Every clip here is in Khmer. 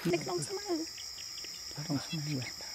ในក្នុងស្មៅក្នុងស្មៅឃើញ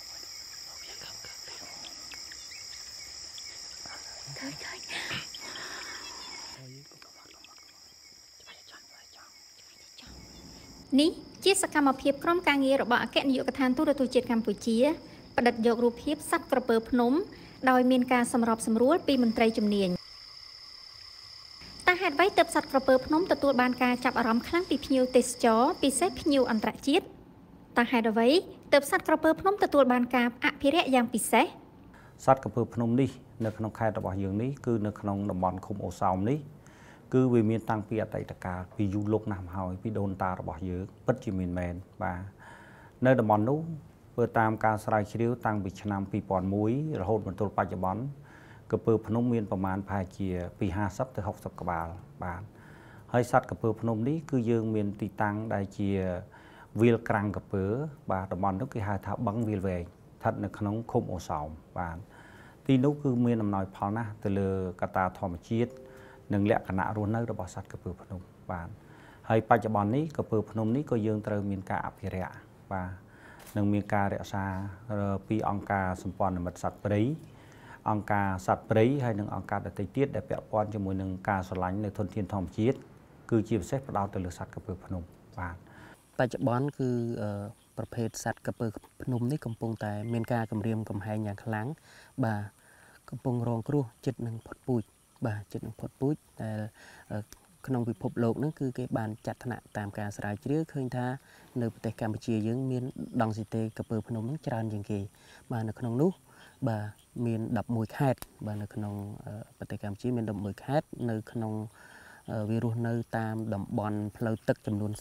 នេះជាសកម្មភាពក្រុមការងាររបស់អគ្គនាយកដ្ឋានទូរទស្សន៍ជាតិកម្ពុជាផ្តិតយករូបភាពសត្វក្រពើភ្នំដោយមានការសម្របសម្រួលពីមន្ត្រីជំនាញតែហេតុអ្វីទើបសត្វក្រពើភ្នំទទួលបានការចាប់អារម្មណ៍ខ្លាំងពីភ្ញៀវទេសចរពិសេសភ្ញៀវអន្តរជាតិតែហេតុអ្វីទើបសត្វក្រពើភ្នំទទួលបានការអភិរក្សយ៉ាងពិសេសសត្វក្រពើភ្នំនេះនៅក្នុងខេត្តរបស់យើងនេះគឺនៅក្នុងតំបន់ឃុំអូសោមនេះគឺវាមានតាំងពីអតីតកាលពីយូរលុកណាស់មកហើយពីដូនតារបស់យើងពិតជាមានមែនបាទនៅតំបន់នោះធ្វើតាមការស្រាវជ្រាវតាំងពីឆ្នាំ2001រហូតមកទល់បច្ចុប្បន្នក្រពើភ្នំមានប្រមាណប្រហែលជាពី50ទៅ60ក្បាលបាទហើយសត្វក្រពើភ្នំនេះគឺយើងមានទីតាំងដែលជាវាលក្រាំងក្រពើបាទតំបន់នោះគេហៅថាបឹងវាលវែងស្ថិតនៅក្នុងឃុំអូសោមបាទទីនោះគឺមានអំណោយផលណាស់ទៅលើកត្តាធម្មជាតិនិងលក្ខណៈរស់នៅរបស់សត្វក្រពើភ្នំបាទហើយបច្ចុប្បន្ននេះក្រពើភ្នំនេះក៏យើងត្រូវមានការអភិរក្សបាទនិងមានការរក្សាពីអង្គការសម្ព័ន្ធមិត្តសត្វព្រៃអង្គការសត្វព្រៃហើយនិងអង្គការដទៃទៀតដែលពាក់ព័ន្ធជាមួយនឹងការស្រឡាញ់នៅធនធានធម្មជាតិគឺជាពិសេសផ្ដោតទៅលើសត្វក្រពើភ្នំបាទបច្ចុប្បន្នគឺប្រភេទសត្វក្រពើភ្នំនេះកំពុងតែមានការគំរាមកំហែងយ៉ាងខ្លាំងបាទកំពុងរងគ្រោះចិត្តនឹងផុតពូជបាទចិត្តនឹងផុតពូជដែលក្នុងពិភពលោកហ្នឹងគឺគេបានចាត់ថ្នាក់តាមការស្រាវជ្រាវឃើញថានៅប្រទេសកម្ពុជាយើងមានដង់ស៊ីតេក្រពើភ្នំហ្នឹងច្រើនជាងគេបាទនៅក្នុងនោះបាទមាន11ខេត្តបាទនៅក្នុងប្រទេសកម្ពុជាមាន11ខេត្តនៅក្នុងវារស់នៅតាមតំបន់ផ្លូវទឹកចំនួន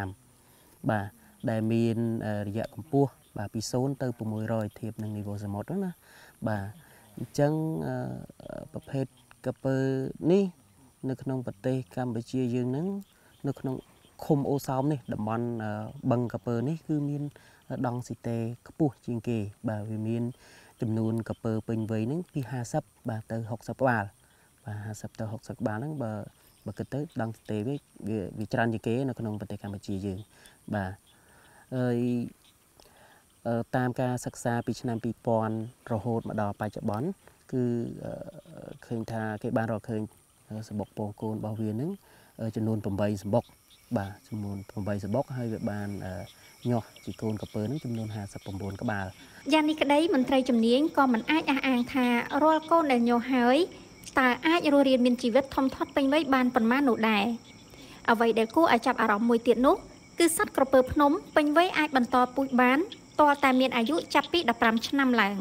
35បាទដែលមានរយៈកម្ពស់បាទពី0ទៅ600ធៀបនឹងនីវ៉ូសមុទ្រណាបាទអញ្ចឹងប្រភេទក្រពើនេះនៅក្នុងប្រទេសកម្ពុជាយើងហ្នឹងនៅក្នុងឃុំអូសោមនេះតំបន់បឹងក្រពើនេះគឺមានដង់ស៊ីតេខ្ពស់ជាងគេបាទវាមានចំនួនក្រពើពេញវ័យហ្នឹងពី50បាទទៅ60ក្បាលបាទ50ទៅ60ក្បាលហ្នឹងបើគិតទៅដង់ស៊ីតេវាច្រើនជាងគេនៅក្នុងប្រទេសកម្ពុជាយើងបាទហើយតាមការសិក្សាពីឆ្នាំ2000រហូតមកដល់បច្ចុប្បន្នគឺឃើញថាគេបានរកឃើញសម្បុកពងកូនរបស់វានឹងចំនួន8សម្បុកបាទចំនួន8សម្បុកហើយវាបានញាស់ជាកូនក្រពើនឹងចំនួន59ក្បាលយ៉ាងនេះក្តីមន្ត្រីជំនាញក៏មិនអាចអះអាងថារាល់កូនដែលញាស់ហើយតើអាចរស់រានមានជីវិតធំធាត់ពេញវ័យបានប៉ុន្មាននោះដែរអ្វីដែលគួរឲ្យចាប់អារម្មណ៍មួយទៀតនោះគឺសត្វក្រពើភ្នំពេញវ័យអាចបន្តពូជបានទាល់តែមានអាយុចាប់ពី15ឆ្នាំឡើង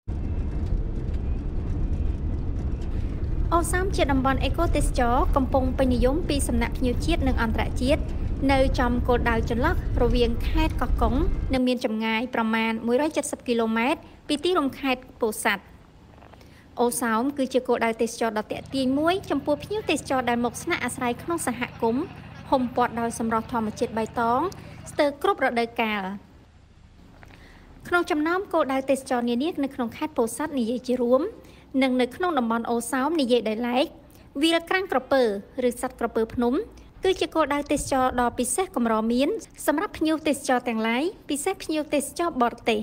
អូសាមជាតំបន់អេកូទេសចរកំពុងពេញនិយមពីសំណាក់ភ្ញៀវជាតិនិងអន្តរជាតិនៅចំគោលដៅចន្លោះរវាងខេត្តកោះកុងនិងមានចម្ងាយប្រមាណ170គីឡូម៉ែត្រពីទីរួមខេត្តពោធិ៍សាត់អូសោមគឺជាគោលដៅទេសចរដ៏ទាក់ទាញមួយចំពោះភ្ញៀវទេសចរដែលមកស្នាក់អាស្រ័យក្នុងសហគមន៍ហុំព័ទ្ធដោយសម្រស់ធម្មជាតិបៃតងស្ទើរគ្រប់រដូវកាលក្នុងចំណោមគោលដៅទេសចរនានានៅក្នុងខេត្តពោធិ៍សាត់និយាយជារួមនិងនៅក្នុងតំបន់អូសោមនិយាយដោយឡែកវាលក្រាំងក្រពើឬសត្វក្រពើភ្នំគឺជាគោលដៅទេសចរដ៏ពិសេសកម្រមានសម្រាប់ភ្ញៀវទេសចរទាំងឡាយពិសេសភ្ញៀវទេសចរបរទេស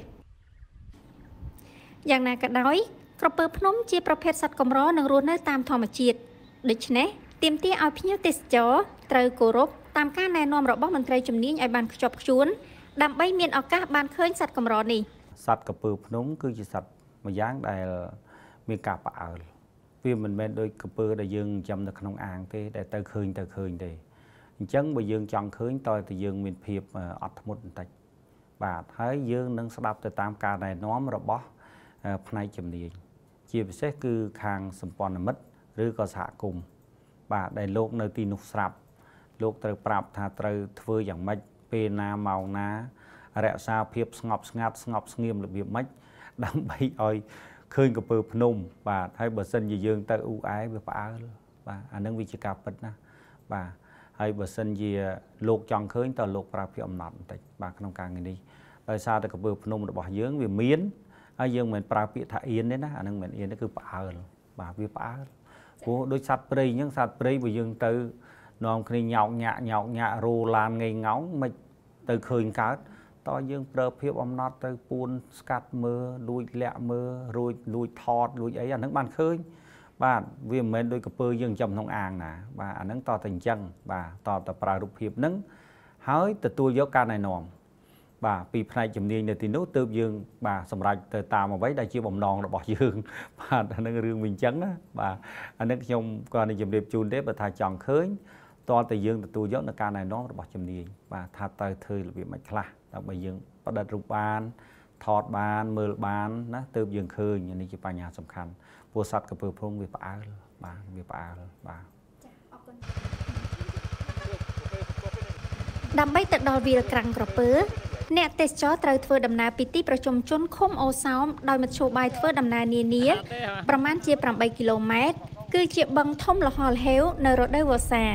យ៉ាងណាក៏ដោយក្រពើភ្នំជាប្រភេទសត្វកម្រនិងរស់នៅតាមធម្មជាតិដូច្នេះទាមទារឲ្យភ្ញៀវទេសចរត្រូវគោរពតាមការណែនាំរបស់មន្ត្រីជំនាញឲ្យបានខ្ជាប់ខ្ជួនដើម្បីមានឱកាសបានឃើញសត្វកម្រនេះសត្វក្រពើភ្នំគឺជាសត្វមួយយ៉ាងដែលមានការផ្អើលវាមិនមែនដូចក្រពើដែលយើងចិញ្ចឹមនៅក្នុងអាងទេដែលទៅឃើញទេអញ្ចឹងបើយើងចង់ឃើញតើតែយើងមានភាពអត់ធ្មត់បន្តិចបាទហើយយើងនឹងស្ដាប់ទៅតាមការណែនាំរបស់ផ្នែកជំនាញជាពិសេសគឺខាងសម្ព័ន្ធមិត្តឬក៏សហគមន៍បាទដែលលោកនៅទីនោះស្រាប់លោកត្រូវប្រាប់ថាត្រូវធ្វើយ៉ាងម៉េចពេលណាម៉ោងណារក្សាភាពស្ងប់ស្ងាត់ស្ងប់ស្ងៀមរបៀបម៉េចដើម្បីឲ្យឃើញក្រពើភ្នំបាទហើយបើសិនជាយើងទៅអ៊ូអែវាផ្អើលបាទអានឹងវាជាការពិតណាបាទហើយបើសិនជាលោកចង់ឃើញតើលោកប្រើភាពអំណត់បន្តិចបាទក្នុងការងារនេះដោយសារតែក្រពើភ្នំរបស់យើងវាមានហើយយើងមិនប្រើពាក្យថាអៀនទេណាអានឹងមិនអៀនទេគឺផ្អើលបាទវាផ្អើលព្រោះដូចសត្វព្រៃអញ្ចឹងសត្វព្រៃបើយើងទៅនាំគ្នាញោកញាក់រោឡានងងងមិនទៅឃើញកើតតើយើងប្រើភាពអំណត់ទៅពួនស្កាត់មើលលួចលាក់មើលលួចថតលួចអីអាហ្នឹងបានឃើញបាទវាមិនមែនដូចកពើយើងចំក្នុងអាងណាបាទអាហ្នឹងតតែអញ្ចឹងបាទតតែប្រើរូបភាពហ្នឹងហើយទទួលយកការណែនាំបាទពីផ្នែកជំនាញនៅទីនោះទើបយើងបាទសម្រាប់ទៅតាមអ្វីដែលជាបំណងរបស់យើងបាទអាហ្នឹងរឿងវិញអញ្ចឹងណាបាទអាហ្នឹងខ្ញុំក៏នឹងជម្រាបជូនទេបើថាចង់ឃើញតតែយើងទទួលយកនៅការណែនាំរបស់ជំនាញបាទថាទៅធ្វើរបៀបមិនខ្លះដើម្បីយើងផ្ដិតរូបបានថតបានមើលបានណាទើបយើងឃើញនេះជាបញ្ហាសំខាន់ព្រោះសត្វក្រពើព្រំវាផ្អើលបាទវាផ្អើលបាទចាអរគុណដើម្បីទៅដល់វាលក្រាំងក្រពើអ្នកទេសចរត្រូវធ្វើដំណើរពីទីប្រជុំជនឃុំអូសោមដោយមធ្យោបាយធ្វើដំណើរនានាប្រមាណជា8គីឡូម៉ែត្រគឺជាបឹងធំលហលហេវនៅរដូវវស្សា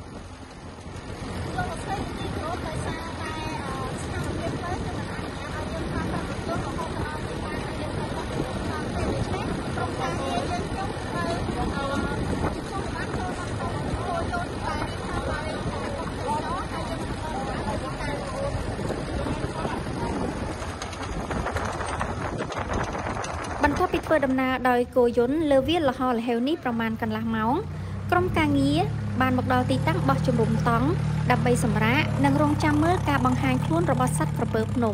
បន្ទាប់ពីធ្វើដំណើរដោយគោយន្តលើវាលលហលហេវនេះប្រមាណកន្លះម៉ោងក្រុមការងារបានមកដល់ទីតាំងបោះជំរំតង់ដើម្បីសម្រាកនិងរងចាំមើលការបង្ហាញខ្លួនរបស់សត្វក្រពើភ្នំ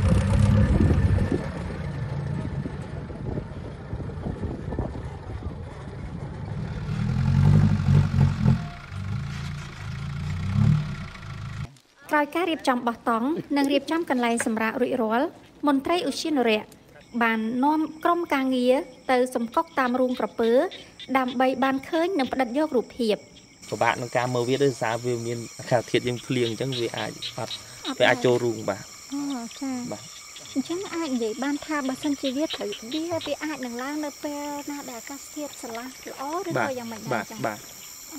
ក្រោយការរៀបចំបោះតង់និងរៀបចំកន្លែងសម្រាករួចរាល់មន្ត្រីឧទ្យានុរក្សបាននាំក្រុមការងារទៅសម្កុកតាមរូងក្រពើដើម្បីបានឃើញនិងផ្ដិតយករូបភាពពិបាកក្នុងការមើលវាដោយសារវាមានអាកាសធាតុយើងភ្លៀងអញ្ចឹងវាអាចអត់វាអាចចូលរូងបាទអូចាបាទអញ្ចឹងអាចនិយាយបានថាបើសិនជាវាត្រូវវាអាចនឹងឡើងនៅពេលណាដែលអាកាសធាតុស្រឡះល្អឬក៏យ៉ាងម៉េចដែរចា៎បាទ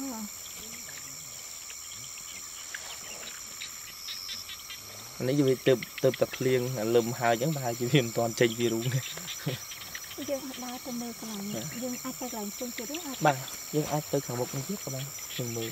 នេះវាទៅតែភ្លៀងលឹមហើយអញ្ចឹងប្រហែលជាវាមិនទាន់ចេញពីរូងទេយើងអាចដើរទៅមើលកន្លែងនេះយើងអាចទៅកន្លែងផ្សេងទៀតទេបាទយើងអាចទៅខាងមុខនេះទៀតក៏បានយើងមើល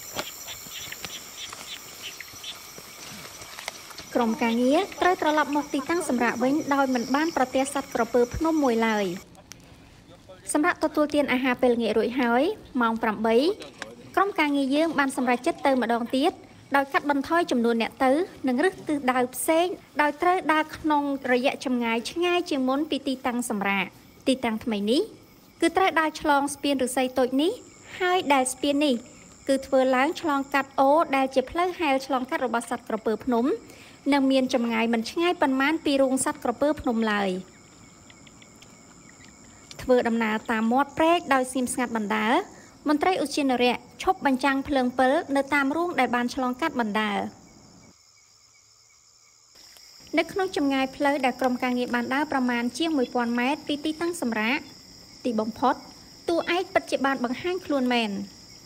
ក្រុមការងារត្រូវត្រឡប់មកទីតាំងសម្រាប់វិញដោយមិនបានប្រទះសត្វក្រពើភ្នំមួយឡើយសម្រាប់ទទួលទានអាហារពេលល្ងាចរួចហើយម៉ោង8ក្រុមការងារយើងបានសម្រេចចិត្តទៅម្ដងទៀតដោយកាត់បន្ថយចំនួនអ្នកទៅនិងរឹសទិសដៅផ្សេងដោយត្រូវដើរក្នុងរយៈចម្ងាយឆ្ងាយជាងមុនពីទីតាំងសម្រាកទីតាំងថ្មីនេះគឺត្រូវដើរឆ្លងស្ពានឫស្សីតូចនេះហើយដែលស្ពាននេះគឺធ្វើឡើងឆ្លងកាត់អូដែលជាផ្លូវហែលឆ្លងកាត់របស់សត្វក្រពើភ្នំនិងមានចម្ងាយមិនឆ្ងាយប៉ុន្មានពីរូងសត្វក្រពើភ្នំឡើយធ្វើដំណើរតាមមាត់ព្រែកដោយស្ងៀមស្ងាត់បណ្ដើរមន្ត្រីឧទ្យានុរក្សឈប់បញ្ចាំងភ្លើងពិលនៅតាមរូងដែលបានឆ្លងកាត់បណ្ដើរនៅក្នុងចម្ងាយផ្លូវដែលក្រុមការងារបានដើរប្រមាណជាង 1000 ម៉ែត្រពីទីតាំងសម្រាកទីបំផុតតួឯកពិតជាបានបង្ហាញខ្លួនមែន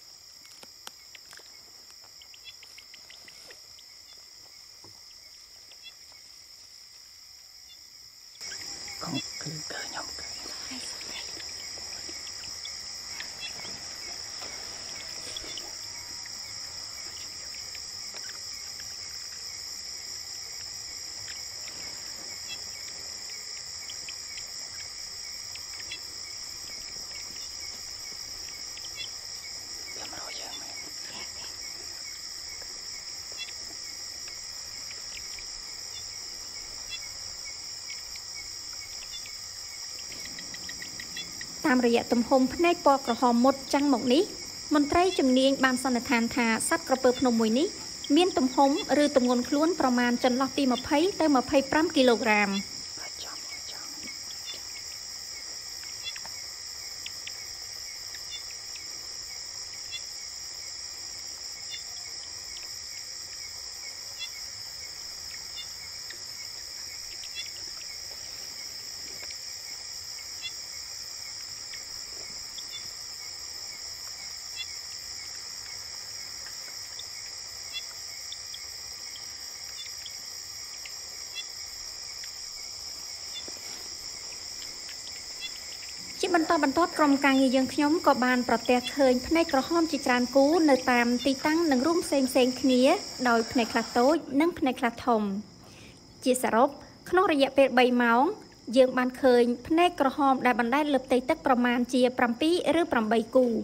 តាមរយៈទំហំភ្នែកពណ៌ក្រហមមុតចាំងមកនេះមន្ត្រីជំនាញបានសន្និដ្ឋានថាសត្វក្រពើភ្នំមួយនេះមានទំហំឬទម្ងន់ខ្លួនប្រមាណចន្លោះពី20ទៅ25គីឡូក្រាមជាបន្តបន្ទាប់ក្រុមការងារយើងខ្ញុំក៏បានប្រទះឃើញភ្នែកក្រហមជាច្រើនគូនៅតាមទីតាំងនិងរូងផ្សេងៗគ្នាដោយភ្នែកខ្លះតូចនិងភ្នែកខ្លះធំជាសរុបក្នុងរយៈពេល3ម៉ោងយើងបានឃើញភ្នែកក្រហមដែលបណ្ដែតលើផ្ទៃទឹកប្រមាណជា7ឬ8គូ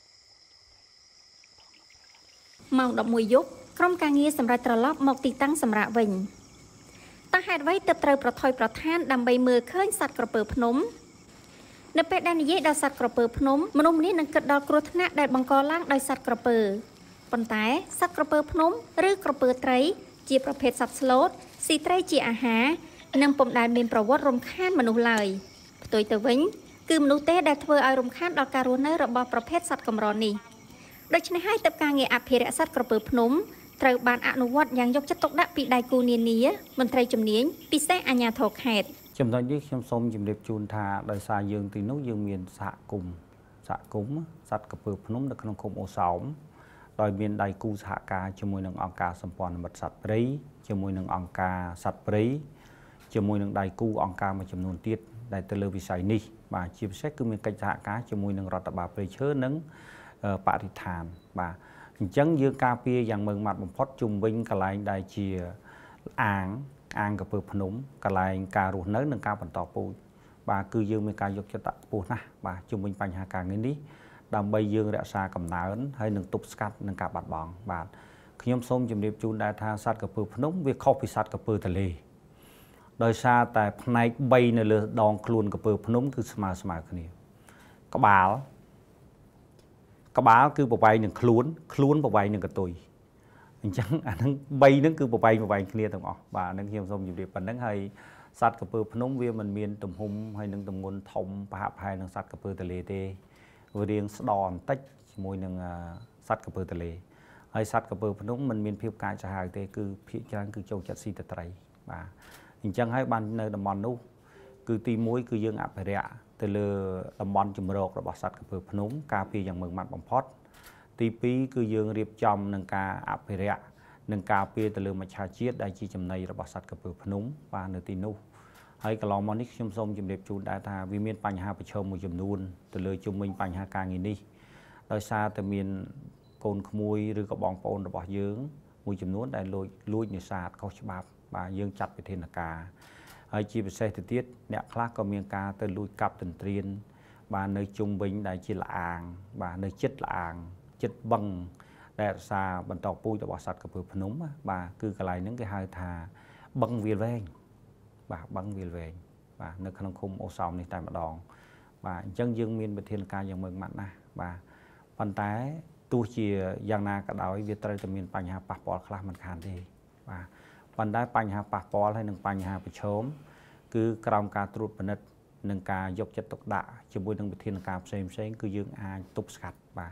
ម៉ោង11យប់ក្រុមការងារសម្រាប់ត្រឡប់មកទីតាំងសម្រាប់វិញតើហេតុអ្វីទើបត្រូវប្រថុយប្រឋានដើម្បីមើលឃើញសត្វក្រពើភ្នំនៅពេលដែលនិយាយដល់សត្វក្រពើភ្នំមនុស្សម្នានឹងគិតដល់គ្រោះថ្នាក់ដែលបង្កឡើងដោយសត្វក្រពើប៉ុន្តែសត្វក្រពើភ្នំឬក្រពើត្រីជាប្រភេទសត្វស្លូតស៊ីត្រីជាអាហារនិងពុំដែលមានប្រវត្តិរំខានមនុស្សឡើយផ្ទុយទៅវិញគឺមនុស្សទេដែលធ្វើឲ្យរំខានដល់ការរស់នៅរបស់ប្រភេទសត្វកម្រនេះដូច្នេះហើយទើបការងារអភិរក្សសត្វក្រពើភ្នំត្រូវបានអនុវត្តយ៉ាងយកចិត្តទុកដាក់ពីដៃគូនានាមន្ត្រីជំនាញពិសេសអាជ្ញាធរខេត្តចំណុចនេះខ្ញុំសូមជម្រាបជូនថាដោយសារយើងទីនោះយើងមានសហគមន៍សត្វក្រពើភ្នំនៅក្នុងឃុំអូសោមដោយមានដៃគូសហការជាមួយនឹងអង្គការសម្ព័ន្ធមិត្តសត្វព្រៃជាមួយនឹងអង្គការសត្វព្រៃជាមួយនឹងដៃគូអង្គការមួយចំនួនទៀតដែលទៅលើវិស័យនេះបាទជាពិសេសគឺមានកិច្ចសហការជាមួយនឹងរដ្ឋបាលព្រៃឈើនិងបរិស្ថានបាទអញ្ចឹងយើងការពារយ៉ាងម៉ឺងម៉ាត់បំផុតជុំវិញកន្លែងដែលជាអាងក្រពើភ្នំកន្លែងការរស់នៅនិងការបន្តពូជបាទគឺយើងមានការយកចិត្តទុកដាក់ខ្ពស់ណាស់បាទជុំវិញបញ្ហាការងារនេះដើម្បីយើងរក្សាកំណើនហើយនឹងទប់ស្កាត់នឹងការបាត់បង់បាទខ្ញុំសូមជម្រាបជូនដែរថាសត្វក្រពើភ្នំវាខុសពីសត្វក្រពើទន្លេដោយសារតែផ្នែក3នៅលើដងខ្លួនក្រពើភ្នំគឺស្មើគ្នាក្បាលគឺប្រវែងនឹងខ្លួនប្រវែងនឹងកតុយអញ្ចឹងអាហ្នឹង3ហ្នឹងគឺប្រវែងគ្នាទាំងអស់បាទហ្នឹងខ្ញុំសូមជម្រាបប៉ុណ្្នឹងហើយសត្វក្រពើភ្នំវាមិនមានទំហំហើយនឹងទម្ងន់ធំប្រហាក់ប្រហែលនឹងសត្វក្រពើទន្លេទេវារាងស្ដរបន្តិចជាមួយនឹងសត្វក្រពើទន្លេហើយសត្វក្រពើភ្នំមិនមានភាពកាចសាហាវទេគឺភាគច្រើនគឺចូលចិត្តស៊ីតែត្រីបាទអញ្ចឹងហើយបាននៅតំបន់នោះគឺទី1គឺយើងអភិរក្សទៅលើតំបន់ជំរករបស់សត្វក្រពើភ្នំការពារយ៉ាងម៉ឺងម៉ាត់បំផុតទី2គឺយើងរៀបចំនឹងការអភិរក្សនិងការពារទៅលើមច្ឆជាតិដែលជាចំណីរបស់សត្វក្រពើភ្នំបាទនៅទីនោះហើយកន្លងមកនេះខ្ញុំសូមជម្រាបជូនដែរថាវាមានបញ្ហាប្រឈមមួយចំនួនទៅលើជុំវិញបញ្ហាការងារនេះដោយសារតែមានកូនក្មួយឬក៏បងប្អូនរបស់យើងមួយចំនួនដែលលួចនេសាទខុសច្បាប់បាទយើងចាត់វិធានការហើយជាពិសេសទៅទៀតអ្នកខ្លះក៏មានការទៅលួចកាប់ទន្ទ្រានបាទនៅជុំវិញដែលជាលអាងបាទនៅចិត្តលអាងចិត្តបឹងដែលរក្សាបន្តពូជរបស់សត្វក្រពើភ្នំបាទគឺកន្លែងហ្នឹងគេហៅថាបឹងវាលវែងបាទបឹងវាលវែងបាទនៅក្នុងឃុំអូសោមនេះតែម្ដងបាទអញ្ចឹងយើងមានវិធានការយ៉ាងម៉ឺងម៉ាត់ណាស់បាទប៉ុន្តែទោះជាយ៉ាងណាក៏ដោយវាត្រូវតែមានបញ្ហាប៉ះពាល់ខ្លះមិនខានទេបាទប៉ុន្តែបញ្ហាប៉ះពាល់ហើយនិងបញ្ហាប្រឈមគឺក្រោមការត្រួតពិនិត្យនិងការយកចិត្តទុកដាក់ជាមួយនឹងវិធានការផ្សេងគឺយើងអាចទប់ស្កាត់បាទ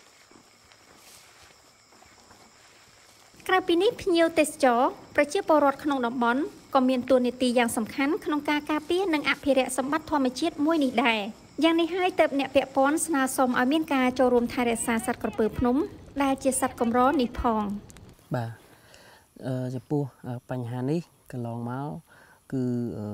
ក្រៅពីនេះភ្ញៀវទេសចរប្រជាពលរដ្ឋក្នុងតំបន់ក៏មានតួនាទីយ៉ាងសំខាន់ក្នុងការការពារនិងអភិរក្សសម្បត្តិធម្មជាតិមួយនេះដែរយ៉ាងនេះហើយទើបអ្នកពាក់ព័ន្ធស្នើសុំឲ្យមានការចូលរួមថែរក្សាសត្វក្រពើភ្នំដែលជាសត្វកម្រនេះផងបាទចំពោះបញ្ហានេះកន្លងមកគឺ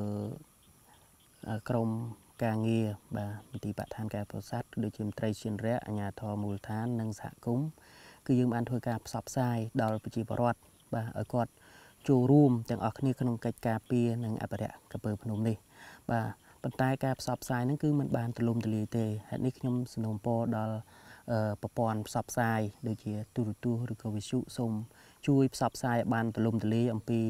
ក្រមការងារបាទមន្ទីរបឋានការប្រសាទដូចជាមន្ត្រីជារៈអាជ្ញាធរមូលដ្ឋាននិងសហគមន៍គឺយើងបានធ្វើការផ្សព្វផ្សាយដល់ប្រជាពលរដ្ឋបាទឲ្យគាត់ចូលរួមទាំងអស់គ្នាក្នុងកិច្ចការពារនិងអភិរក្សក្រពើភ្នំនេះបាទប៉ុន្តែការផ្សព្វផ្សាយហ្នឹងគឺមិនបានទូលំទូលាយទេហេតុនេះខ្ញុំសំណូមពរដល់ប្រព័ន្ធផ្សព្វផ្សាយដូចជាទូរទស្សន៍ឬក៏វិទ្យុសូមជួយផ្សព្វផ្សាយឲ្យបានទូលំទូលាយអំពី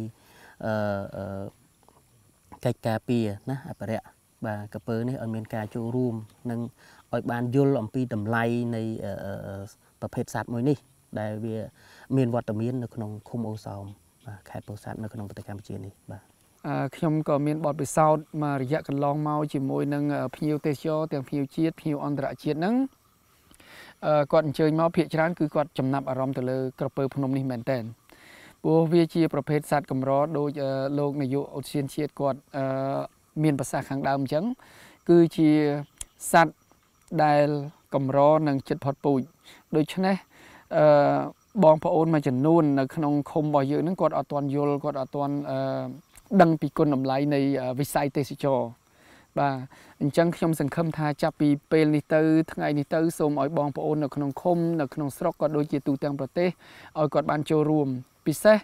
កិច្ចការពារណាអភិរក្សបាទក្រពើនេះឲ្យមានការចូលរួមនិងឲ្យបានយល់អំពីតម្លៃនៃប្រភេទសត្វមួយនេះដែលវាមានវត្តមាននៅក្នុងឃុំអូសោមបាទខេត្តពោធិ៍សាត់នៅក្នុងប្រទេសកម្ពុជានេះបាទខ្ញុំក៏មានបទពិសោធន៍មករយៈកន្លងមកជាមួយនឹងភ្ញៀវទេសចរទាំងភ្ញៀវជាតិភ្ញៀវអន្តរជាតិហ្នឹងគាត់អញ្ជើញមកភាគច្រើនគឺគាត់ចំណាប់អារម្មណ៍ទៅលើក្រពើភ្នំនេះមែនទែនព្រោះវាជាប្រភេទសត្វកម្រដូចលោកនាយកឧទ្យានជាតិគាត់មានប្រសាសន៍ខាងដើមអញ្ចឹងគឺជាសត្វដែលកម្រនិងចិត្តផុតពូជដូច្នេះបងប្អូនមួយចំនួននៅក្នុងឃុំរបស់យើងហ្នឹងគាត់អត់ទាន់យល់គាត់អត់ទាន់ដឹងពីគុណតម្លៃនៃវិស័យទេសចរបាទអញ្ចឹងខ្ញុំសង្ឃឹមថាចាប់ពីពេលនេះទៅថ្ងៃនេះទៅសូមឲ្យបងប្អូននៅក្នុងឃុំនៅក្នុងស្រុកក៏ដូចជាទូទាំងប្រទេសឲ្យគាត់បានចូលរួមពិសេស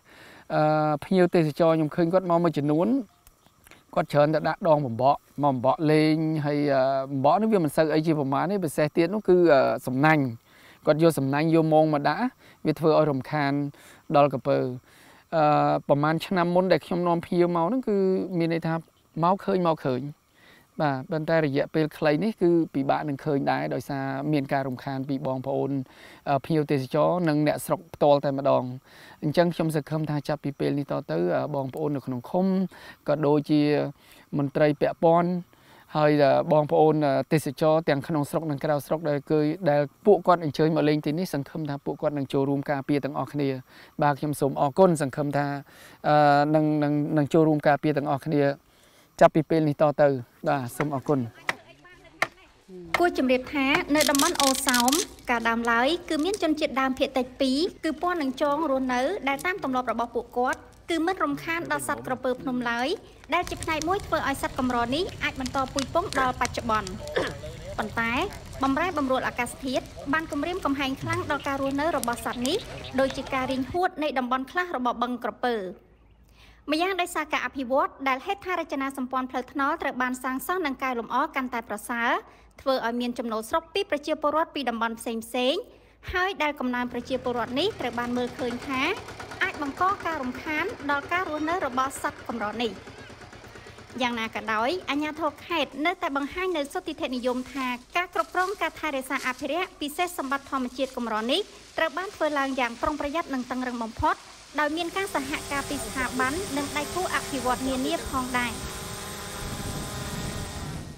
ភ្ញៀវទេសចរខ្ញុំឃើញគាត់មកមួយចំនួនគាត់ច្រើនតែដាក់ដងបំបកមកបំបកលេងហើយបំបកនេះវាមិនសូវអីជាប្រមាណទេពិសេសទៀតនោះគឺសំណាញ់គាត់យកសំណាញ់យកមងមកដាក់វាធ្វើឲ្យរំខានដល់ក្រពើប្រហែលឆ្នាំមុនដែលខ្ញុំនាំភ្ញៀវមកហ្នឹងគឺមានន័យថាមកឃើញបាទប៉ុន្តែរយៈពេលខ្លីនេះគឺពិបាកនឹងឃើញដែរដោយសារមានការរំខានពីបងប្អូនភ្ញៀវទេសចរនិងអ្នកស្រុកផ្ទាល់តែម្ដងអញ្ចឹងខ្ញុំសង្ឃឹមថាចាប់ពីពេលនេះតទៅបងប្អូននៅក្នុងឃុំក៏ដូចជាមន្ត្រីពាក់ព័ន្ធហើយបងប្អូនទេសចរទាំងក្នុងស្រុកនិងក្រៅស្រុកដែលពួកគាត់អញ្ជើញមកលេងទីនេះសង្ឃឹមថាពួកគាត់នឹងចូលរួមការពារទាំងអស់គ្នាបាទខ្ញុំសូមអរគុណសង្ឃឹមថានឹងចូលរួមការពារទាំងអស់គ្នាចាប់ពីពេលនេះតទៅបាទសូមអរគុណគួរជម្រាបថានៅតំបន់អូសោមការដើមឡើយគឺមានជនជាតិដើមភាគតិច2គឺពណ៌នឹងចងរស់នៅដែលតាមទម្លាប់របស់ពួកគាត់គឺមិនរំខានដល់សត្វក្រពើភ្នំឡើយដែលជាផ្នែកមួយធ្វើឲ្យសត្វកម្រនេះអាចបន្តពូជពង្សដល់បច្ចុប្បន្នប៉ុន្តែបម្រែបម្រួលអាកាសធាតុបានគំរាមកំហែងខ្លាំងដល់ការរស់នៅរបស់សត្វនេះដូចជាការរីងហួតនៃតំបន់ខ្លះរបស់បឹងក្រពើម្យ៉ាងដោយសារការអភិវឌ្ឍដែលហេដ្ឋារចនាសម្ព័ន្ធផ្លូវថ្នល់ត្រូវបានសាងសង់និងកែលម្អកាន់តែប្រសើរធ្វើឲ្យមានចំណូលស្រុកពីប្រជាពលរដ្ឋពីតំបន់ផ្សេងហើយដែលកំណើនប្រជាពលរដ្ឋនេះត្រូវបានមើលឃើញថាអាចបង្កការរំខានដល់ការរស់នៅរបស់សត្វកម្រនេះយ៉ាងណាក៏ដោយអាជ្ញាធរខេត្តនៅតែបង្ហាញនូវសុទ្ធិដ្ឋិនិយមថាការគ្រប់គ្រងការថែរក្សាអភិរក្សពិសេសសម្បត្តិធម្មជាតិកម្រនេះត្រូវបានធ្វើឡើងយ៉ាងប្រុងប្រយ័ត្ននិងតឹងរឹងបំផុតដោយមានការសហការពីស្ថាប័ននិងដៃគូអភិវឌ្ឍន៍នានាផងដែរ